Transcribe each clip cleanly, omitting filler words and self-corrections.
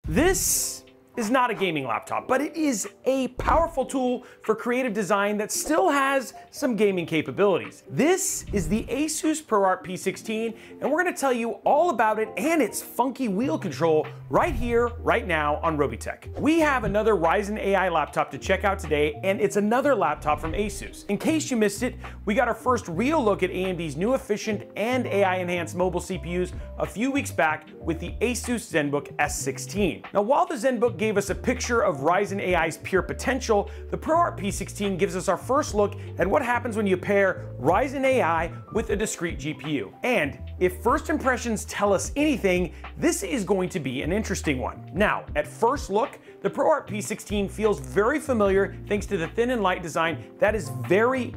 This is not a gaming laptop, but it is a powerful tool for creative design that still has some gaming capabilities. This is the ASUS ProArt P16, and we're going to tell you all about it and its funky wheel control right here, right now on Robeytech. We have another Ryzen AI laptop to check out today, and it's another laptop from ASUS. In case you missed it, we got our first real look at AMD's new efficient and AI-enhanced mobile CPUs a few weeks back with the ASUS ZenBook S16. Now, while the ZenBook gave us a picture of Ryzen AI's pure potential, the ProArt P16 gives us our first look at what happens when you pair Ryzen AI with a discrete GPU. And if first impressions tell us anything, this is going to be an interesting one. Now, at first look, the ProArt P16 feels very familiar thanks to the thin and light design that is very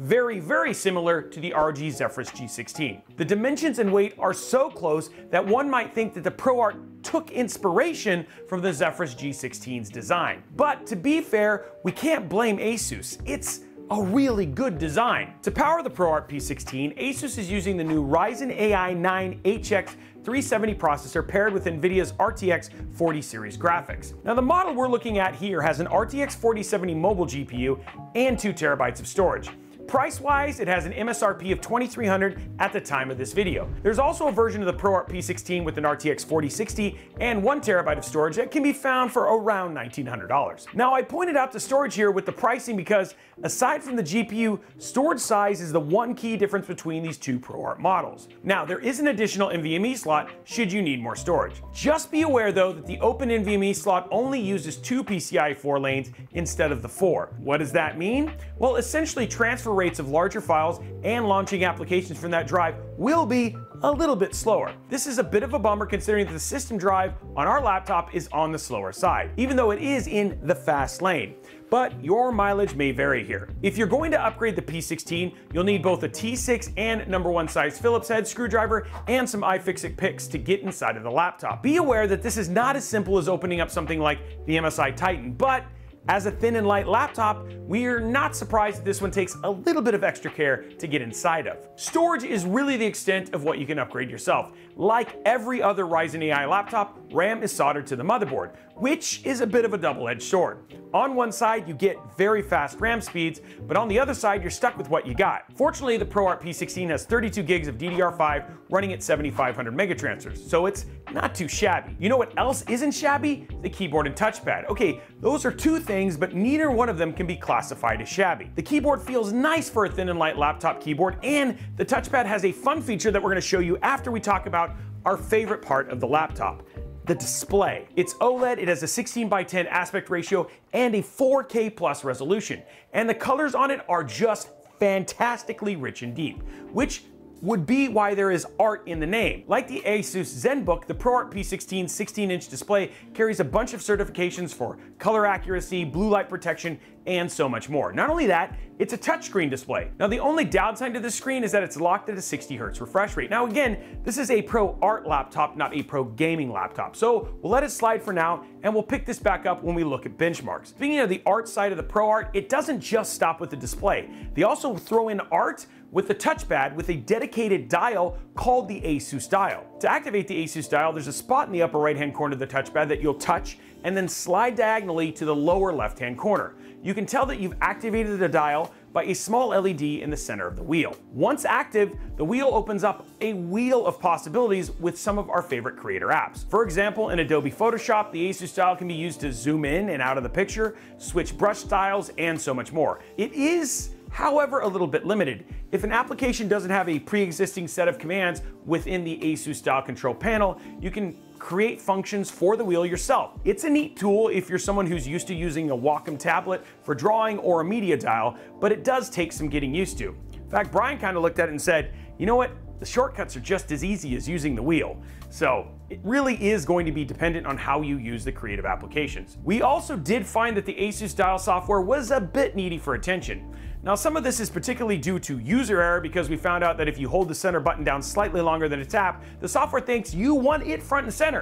similar to the ROG Zephyrus G16. The dimensions and weight are so close that one might think that the ProArt took inspiration from the Zephyrus G16's design. But to be fair, we can't blame ASUS. It's a really good design. To power the ProArt P16, ASUS is using the new Ryzen AI 9 HX 370 processor paired with NVIDIA's RTX 40 series graphics. Now, the model we're looking at here has an RTX 4070 mobile GPU and 2 terabytes of storage. Price-wise, it has an MSRP of $2,300 at the time of this video. There's also a version of the ProArt P16 with an RTX 4060 and 1 terabyte of storage that can be found for around $1,900. Now, I pointed out the storage here with the pricing because, aside from the GPU, storage size is the one key difference between these two ProArt models. Now, there is an additional NVMe slot should you need more storage. Just be aware, though, that the open NVMe slot only uses 2 PCIe 4 lanes instead of the 4. What does that mean? Well, essentially, transfer rates of larger files and launching applications from that drive will be a little bit slower. This is a bit of a bummer considering that the system drive on our laptop is on the slower side, even though it is in the fast lane. But your mileage may vary here. If you're going to upgrade the P16, you'll need both a T6 and #1 size Phillips head screwdriver and some iFixit picks to get inside of the laptop. Be aware that this is not as simple as opening up something like the MSI Titan, but as a thin and light laptop, we're not surprised that this one takes a little bit of extra care to get inside of. Storage is really the extent of what you can upgrade yourself. Like every other Ryzen AI laptop, RAM is soldered to the motherboard, which is a bit of a double-edged sword. On one side, you get very fast RAM speeds, but on the other side, you're stuck with what you got. Fortunately, the ProArt P16 has 32 gigs of DDR5 running at 7,500 megatransfers, so it's not too shabby. You know what else isn't shabby? The keyboard and touchpad. Okay, those are two things, but neither one of them can be classified as shabby. The keyboard feels nice for a thin and light laptop keyboard, and the touchpad has a fun feature that we're going to show you after we talk about our favorite part of the laptop: the display. It's OLED, it has a 16:10 aspect ratio and a 4K plus resolution. And the colors on it are just fantastically rich and deep, which would be why there is art in the name. Like the ASUS ZenBook, the ProArt P16 16-inch display carries a bunch of certifications for color accuracy, blue light protection, and so much more. Not only that, it's a touchscreen display. Now, the only downside to this screen is that it's locked at a 60 Hz refresh rate. Now, again, this is a pro art laptop, not a pro gaming laptop. So we'll let it slide for now, and we'll pick this back up when we look at benchmarks. Speaking of the art side of the ProArt, it doesn't just stop with the display. They also throw in art with the touchpad with a dedicated dial called the ASUS dial. To activate the ASUS dial, there's a spot in the upper right-hand corner of the touchpad that you'll touch and then slide diagonally to the lower left-hand corner. You can tell that you've activated the dial by a small LED in the center of the wheel. Once active, the wheel opens up a wheel of possibilities with some of our favorite creator apps. For example, in Adobe Photoshop, the ASUS dial can be used to zoom in and out of the picture, switch brush styles, and so much more. It is, however, a little bit limited. If an application doesn't have a pre-existing set of commands within the ASUS dial control panel, you can create functions for the wheel yourself. It's a neat tool if you're someone who's used to using a Wacom tablet for drawing or a media dial, but it does take some getting used to. In fact, Brian kind of looked at it and said, you know what? The shortcuts are just as easy as using the wheel. So it really is going to be dependent on how you use the creative applications. We also did find that the ASUS dial software was a bit needy for attention. Now, some of this is particularly due to user error because we found out that if you hold the center button down slightly longer than a tap, the software thinks you want it front and center.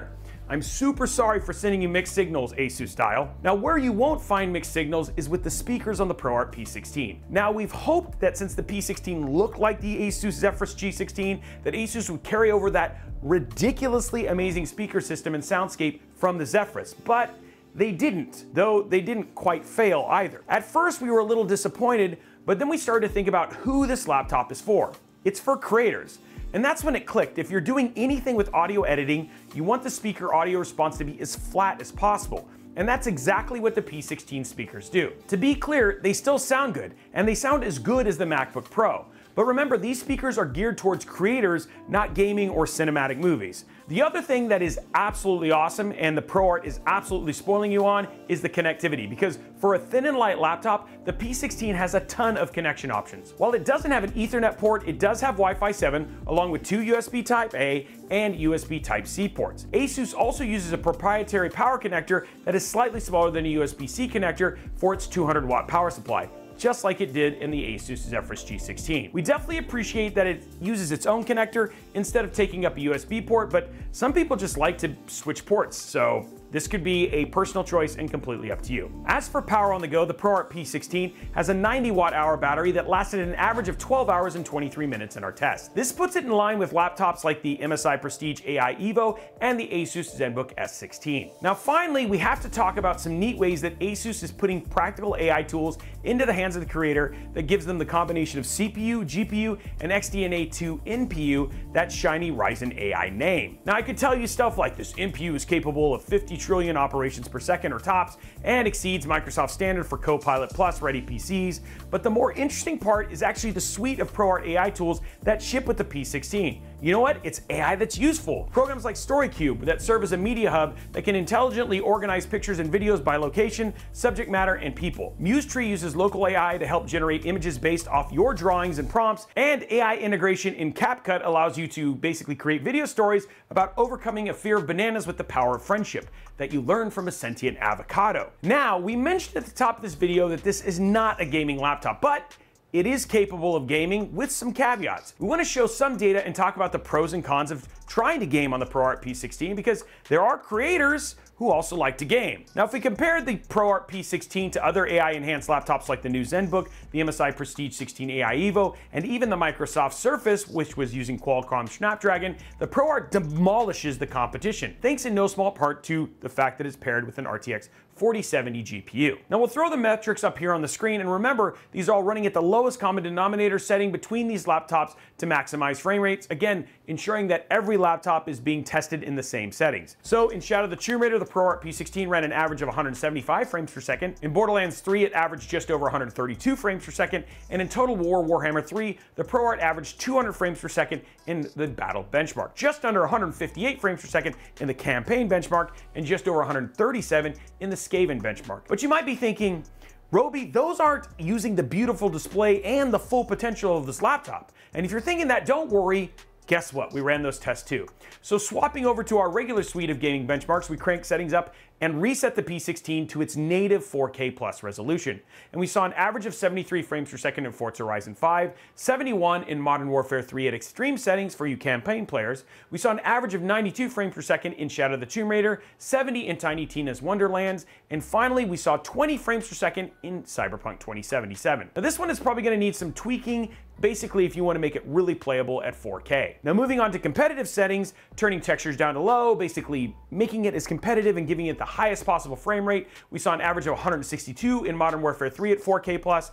I'm super sorry for sending you mixed signals, ASUS style. Now, where you won't find mixed signals is with the speakers on the ProArt P16. Now, we've hoped that since the P16 looked like the ASUS Zephyrus G16, that ASUS would carry over that ridiculously amazing speaker system and soundscape from the Zephyrus, but they didn't, though they didn't quite fail either. At first, we were a little disappointed, but then we started to think about who this laptop is for. It's for creators. And that's when it clicked. If you're doing anything with audio editing, you want the speaker audio response to be as flat as possible. And that's exactly what the P16 speakers do. To be clear, they still sound good, and they sound as good as the MacBook Pro. But remember, these speakers are geared towards creators, not gaming or cinematic movies. The other thing that is absolutely awesome, and the ProArt is absolutely spoiling you on, is the connectivity, because for a thin and light laptop, the P16 has a ton of connection options. While it doesn't have an Ethernet port, it does have Wi-Fi 7, along with 2 USB Type-A and USB Type-C ports. ASUS also uses a proprietary power connector that is slightly smaller than a USB-C connector for its 200-watt power supply, just like it did in the ASUS Zephyrus G16. We definitely appreciate that it uses its own connector instead of taking up a USB port, but some people just like to switch ports, so this could be a personal choice and completely up to you. As for power on the go, the ProArt P16 has a 90 watt-hour battery that lasted an average of 12 hours and 23 minutes in our test. This puts it in line with laptops like the MSI Prestige AI Evo and the ASUS ZenBook S16. Now finally, we have to talk about some neat ways that ASUS is putting practical AI tools into the hands of the creator that gives them the combination of CPU, GPU, and XDNA 2 NPU, that shiny Ryzen AI name. Now I could tell you stuff like this NPU is capable of 50 trillion operations per second or tops and exceeds Microsoft standard for Copilot Plus ready PCs, but the more interesting part is actually the suite of ProArt AI tools that ship with the P16. You know what? It's AI that's useful. Programs like StoryCube that serve as a media hub that can intelligently organize pictures and videos by location, subject matter, and people. MuseTree uses local AI to help generate images based off your drawings and prompts, and AI integration in CapCut allows you to basically create video stories about overcoming a fear of bananas with the power of friendship that you learn from a sentient avocado. Now, we mentioned at the top of this video that this is not a gaming laptop, but it is capable of gaming with some caveats. We want to show some data and talk about the pros and cons of trying to game on the ProArt P16 because there are creators who also like to game. Now, if we compare the ProArt P16 to other AI-enhanced laptops like the new ZenBook, the MSI Prestige 16 AI Evo, and even the Microsoft Surface, which was using Qualcomm Snapdragon, the ProArt demolishes the competition, thanks in no small part to the fact that it's paired with an RTX 4070 GPU. Now we'll throw the metrics up here on the screen, and remember, these are all running at the lowest common denominator setting between these laptops to maximize frame rates, again, ensuring that every laptop is being tested in the same settings. So in Shadow of the Tomb Raider, the ProArt P16 ran an average of 175 frames per second. In Borderlands 3, it averaged just over 132 frames per second, and in Total War Warhammer 3, the ProArt averaged 200 frames per second in the battle benchmark, just under 158 frames per second in the campaign benchmark, and just over 137 in the Skaven benchmark. But you might be thinking, Robey, those aren't using the beautiful display and the full potential of this laptop. And if you're thinking that, don't worry. Guess what? We ran those tests too. So swapping over to our regular suite of gaming benchmarks, we cranked settings up and reset the P16 to its native 4K plus resolution. And we saw an average of 73 frames per second in Forza Horizon 5, 71 in Modern Warfare 3 at extreme settings for you campaign players. We saw an average of 92 frames per second in Shadow of the Tomb Raider, 70 in Tiny Tina's Wonderlands, and finally we saw 20 frames per second in Cyberpunk 2077. Now this one is probably going to need some tweaking, basically if you want to make it really playable at 4K. Now moving on to competitive settings, turning textures down to low, basically making it as competitive and giving it the highest possible frame rate. We saw an average of 162 in Modern Warfare 3 at 4K plus,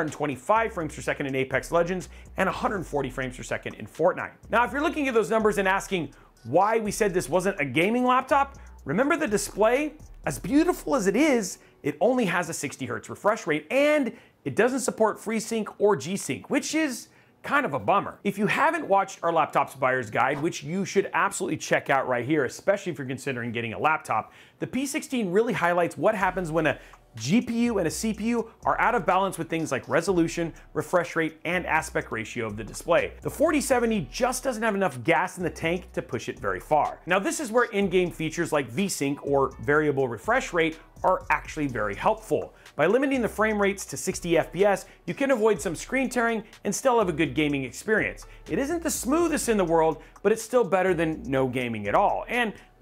125 frames per second in Apex Legends, and 140 frames per second in Fortnite. Now if you're looking at those numbers and asking why we said this wasn't a gaming laptop, remember the display? As beautiful as it is, it only has a 60 Hz refresh rate, and it doesn't support FreeSync or G-Sync, which is kind of a bummer. If you haven't watched our Laptops Buyer's Guide, which you should absolutely check out right here, especially if you're considering getting a laptop, the P16 really highlights what happens when a GPU and a CPU are out of balance with things like resolution, refresh rate, and aspect ratio of the display. The 4070 just doesn't have enough gas in the tank to push it very far. Now this is where in-game features like VSync or variable refresh rate are actually very helpful. By limiting the frame rates to 60 FPS, you can avoid some screen tearing and still have a good gaming experience. It isn't the smoothest in the world, but it's still better than no gaming at all. And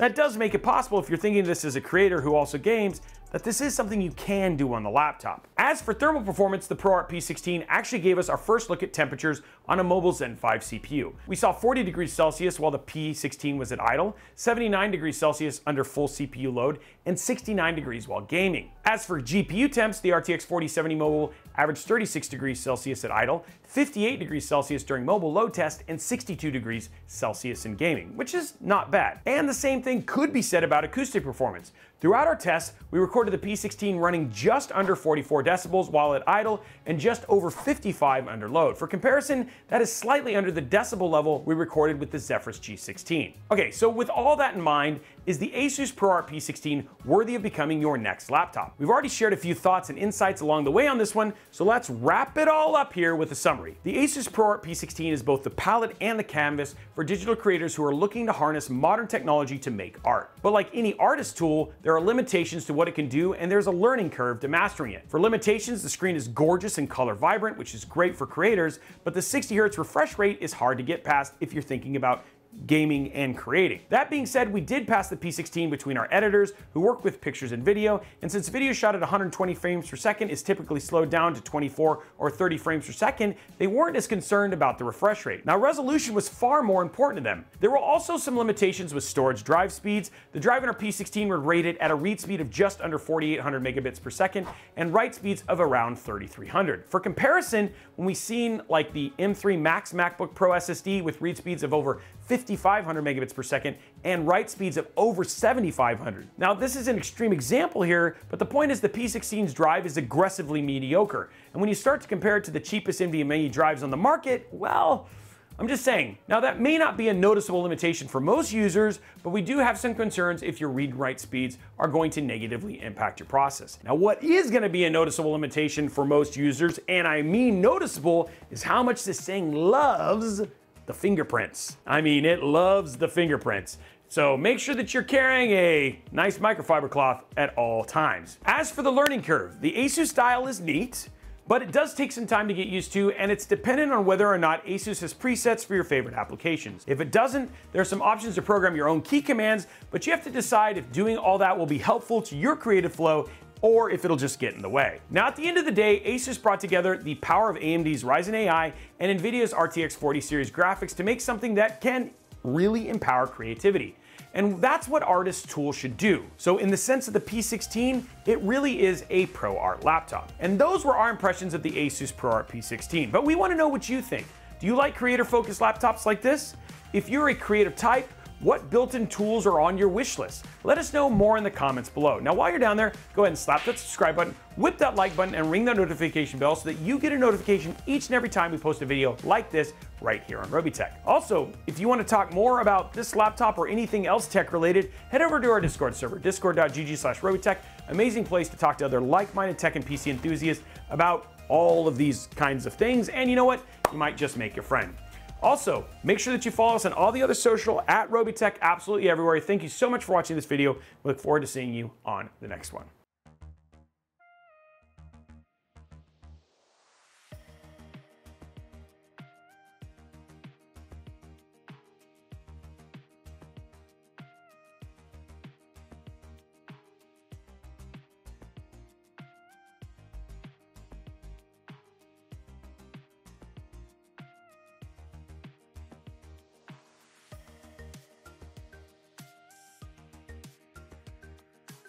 That does make it possible, if you're thinking of this as a creator who also games, that this is something you can do on the laptop. As for thermal performance, the ProArt P16 actually gave us our first look at temperatures on a mobile Zen 5 CPU. We saw 40 degrees Celsius while the P16 was at idle, 79 degrees Celsius under full CPU load, and 69 degrees while gaming. As for GPU temps, the RTX 4070 mobile averaged 36 degrees Celsius at idle, 58 degrees Celsius during mobile load test, and 62 degrees Celsius in gaming, which is not bad. And the same thing could be said about acoustic performance. Throughout our tests, we recorded the P16 running just under 44 decibels while at idle and just over 55 under load. For comparison, that is slightly under the decibel level we recorded with the Zephyrus G16. Okay, so with all that in mind, is the ASUS ProArt P16 worthy of becoming your next laptop? We've already shared a few thoughts and insights along the way on this one, so let's wrap it all up here with a summary. The ASUS ProArt P16 is both the palette and the canvas for digital creators who are looking to harness modern technology to make art. But like any artist tool, there are limitations to what it can do, and there's a learning curve to mastering it. For limitations, the screen is gorgeous and color vibrant, which is great for creators, but the 60 Hz refresh rate is hard to get past if you're thinking about gaming and creating. That being said, we did pass the P16 between our editors who work with pictures and video, and since video shot at 120 frames per second is typically slowed down to 24 or 30 frames per second, they weren't as concerned about the refresh rate. Now, resolution was far more important to them. There were also some limitations with storage drive speeds. The drive in our P16 were rated at a read speed of just under 4,800 megabits per second and write speeds of around 3,300. For comparison, when we've seen like the M3 Max MacBook Pro SSD with read speeds of over 5,500 megabits per second and write speeds of over 7,500. Now, this is an extreme example here, but the point is the P16's drive is aggressively mediocre. And when you start to compare it to the cheapest NVMe drives on the market, well, I'm just saying. Now, that may not be a noticeable limitation for most users, but we do have some concerns if your read and write speeds are going to negatively impact your process. Now, what is going to be a noticeable limitation for most users, and I mean noticeable, is how much this thing loves the fingerprints. I mean, it loves the fingerprints. So make sure that you're carrying a nice microfiber cloth at all times. As for the learning curve, the ASUS style is neat, but it does take some time to get used to, and it's dependent on whether or not ASUS has presets for your favorite applications. If it doesn't, there are some options to program your own key commands, but you have to decide if doing all that will be helpful to your creative flow or if it'll just get in the way. Now, at the end of the day, ASUS brought together the power of AMD's Ryzen AI and NVIDIA's RTX 40 series graphics to make something that can really empower creativity. And that's what artist tools should do. So in the sense of the P16, it really is a pro art laptop. And those were our impressions of the ASUS ProArt P16. But we want to know what you think. Do you like creator-focused laptops like this? If you're a creative type, what built-in tools are on your wish list? Let us know more in the comments below. Now, while you're down there, go ahead and slap that subscribe button, whip that like button, and ring that notification bell so that you get a notification each and every time we post a video like this right here on Robeytech. Also, if you want to talk more about this laptop or anything else tech-related, head over to our Discord server, discord.gg/Robeytech. Amazing place to talk to other like-minded tech and PC enthusiasts about all of these kinds of things. And you know what? You might just make your friend. Also, make sure that you follow us on all the other social at Robeytech, absolutely everywhere. Thank you so much for watching this video. We look forward to seeing you on the next one.